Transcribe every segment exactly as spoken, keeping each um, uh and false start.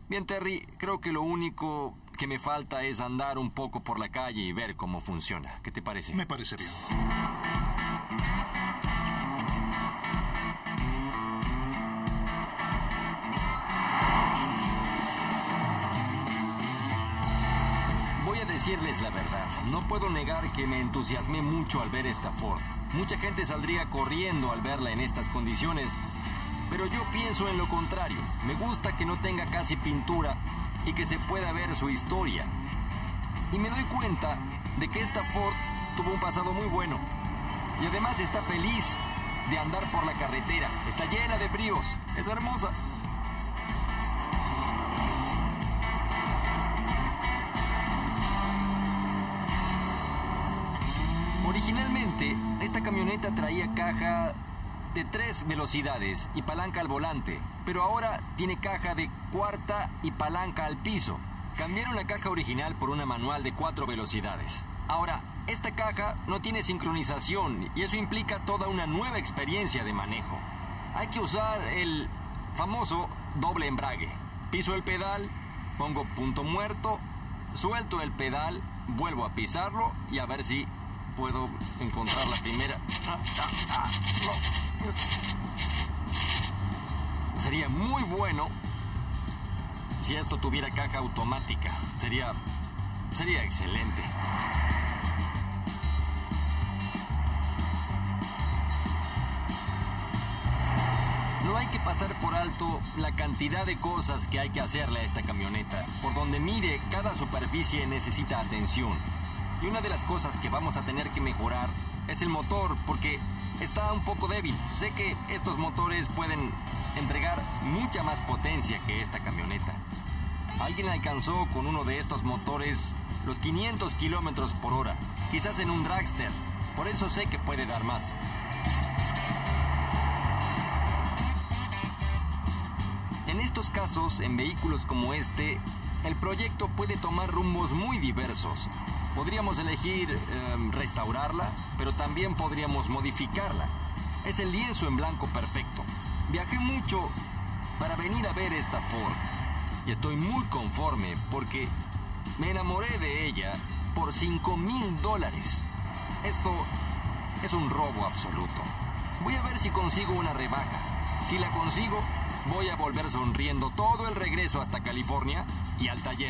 Bien, Terry, creo que lo único que me falta es andar un poco por la calle y ver cómo funciona. ¿Qué te parece? Me parece bien. Voy a decirles la verdad. No puedo negar que me entusiasmé mucho al ver esta Ford. Mucha gente saldría corriendo al verla en estas condiciones, pero yo pienso en lo contrario. Me gusta que no tenga casi pintura y que se pueda ver su historia. Y me doy cuenta de que esta Ford tuvo un pasado muy bueno. Y además está feliz de andar por la carretera. Está llena de bríos. Es hermosa. Originalmente, esta camioneta traía caja de tres velocidades y palanca al volante, pero ahora tiene caja de cuarta y palanca al piso. Cambiaron la caja original por una manual de cuatro velocidades. Ahora, esta caja no tiene sincronización y eso implica toda una nueva experiencia de manejo. Hay que usar el famoso doble embrague. Piso el pedal, pongo punto muerto, suelto el pedal, vuelvo a pisarlo y a ver si puedo encontrar la primera. Sería muy bueno si esto tuviera caja automática. Sería, sería excelente. No hay que pasar por alto la cantidad de cosas que hay que hacerle a esta camioneta. Por donde mire, cada superficie necesita atención. Y una de las cosas que vamos a tener que mejorar es el motor, porque está un poco débil. Sé que estos motores pueden entregar mucha más potencia que esta camioneta. Alguien alcanzó con uno de estos motores los quinientos kilómetros por hora, quizás en un dragster. Por eso sé que puede dar más. En estos casos, en vehículos como este, el proyecto puede tomar rumbos muy diversos. Podríamos elegir eh, restaurarla, pero también podríamos modificarla. Es el lienzo en blanco perfecto. Viajé mucho para venir a ver esta Ford y estoy muy conforme porque me enamoré de ella por cinco mil dólares. Esto es un robo absoluto. Voy a ver si consigo una rebaja. Si la consigo, voy a volver sonriendo todo el regreso hasta California y al taller.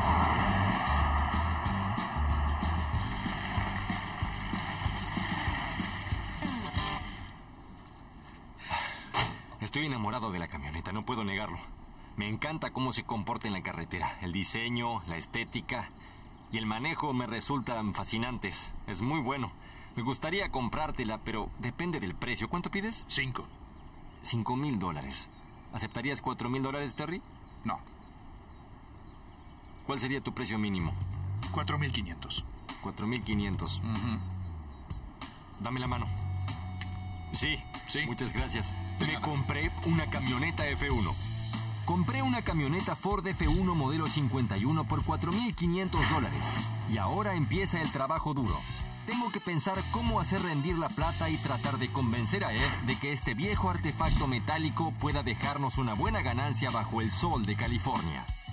Estoy enamorado de la camioneta, no puedo negarlo. Me encanta cómo se comporta en la carretera. El diseño, la estética y el manejo me resultan fascinantes. Es muy bueno. Me gustaría comprártela, pero depende del precio. ¿Cuánto pides? Cinco. Cinco mil dólares. ¿Aceptarías cuatro mil dólares, Terry? No. ¿Cuál sería tu precio mínimo? Cuatro mil quinientos. Cuatro mil quinientos. Uh-huh. Dame la mano. Sí, sí. Muchas gracias. Me compré una camioneta F uno. Compré una camioneta Ford F uno modelo cincuenta y uno por cuatro mil quinientos dólares. Y ahora empieza el trabajo duro. Tengo que pensar cómo hacer rendir la plata y tratar de convencer a Ed de que este viejo artefacto metálico pueda dejarnos una buena ganancia bajo el sol de California.